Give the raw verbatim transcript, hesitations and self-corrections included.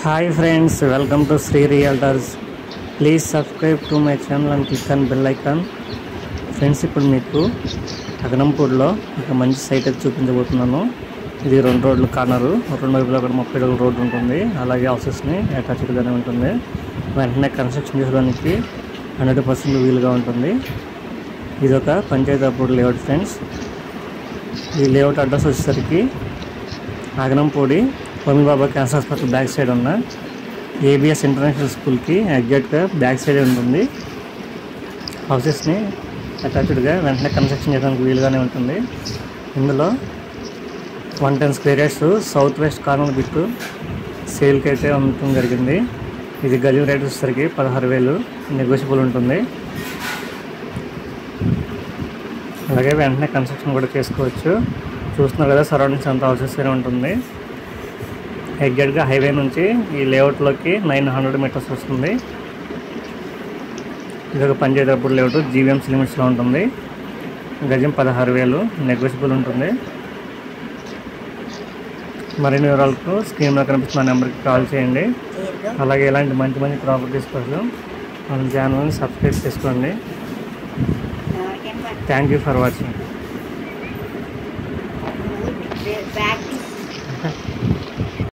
Hi friends, welcome to Sri Realtors. Please subscribe to my channel and click on bell icon. Friends ఇప్పుడు మీకు అగనంపూడిలో ఒక మంచి site అయితే చూపించబోతున్నాను. ఇది రెండు రోడ్లు కార్నరు, రెండు వైపులా కూడా ముప్పై అడుగుల రోడ్డు ఉంటుంది. అలాగే హౌసెస్ని అటాచ్డ్గానే ఉంటుంది. వెంటనే కన్స్ట్రక్షన్ చేసుకోవడానికి హండ్రెడ్ పర్సెంట్ వీలుగా ఉంటుంది. ఇది ఒక పంచాయతీ అప్రూవ్డ్ లేఅవుట్ ఫ్రెండ్స్. ఈ లేఅవుట్ అడ్రస్ వచ్చేసరికి Aganampudi Homi Bhabha cancer hospital back side ఉన్న ఏబిఎస్ ఇంటర్నేషనల్ స్కూల్కి ఎగ్జాక్ట్గా బ్యాక్ సైడ్ ఉంటుంది. హౌసెస్ని అటాచ్డ్గా వెంటనే కన్స్ట్రక్షన్ చేయడానికి వీలుగానే ఉంటుంది. ఇందులో one ten square yards south west corner bit సేల్కి అయితే ఉండటం జరిగింది. ఇది గజం రేట్ వచ్చేసరికి పదహారు వేలు నెగోషియబుల్ ఉంటుంది. అలాగే వెంటనే కన్స్ట్రక్షన్ కూడా చేసుకోవచ్చు. చూస్తున్నారు కదా, సరౌండింగ్స్ అంతా హౌసెస్ ఉంటుంది. ఎగ్జాక్ట్గా హైవే నుంచి ఈ లేఅవుట్లోకి నైన్ హండ్రెడ్ మీటర్స్ వస్తుంది. ఇది ఒక పంచాయతీ అప్రూవ్డ్ లేఅవుట్, జీవీఎంసీ లిమిట్స్లో ఉంటుంది. గజం పదహారు వేలు నెగోషియబుల్ ఉంటుంది. మరిన్ని వివరాలకు స్క్రీన్లో కనిపిస్తున్న నెంబర్కి కాల్ చేయండి. అలాగే ఇలాంటి మంచి మంచి ప్రాపర్టీస్ కోసం మన ఛానల్ని సబ్స్క్రైబ్ చేసుకోండి. Thank you for watching.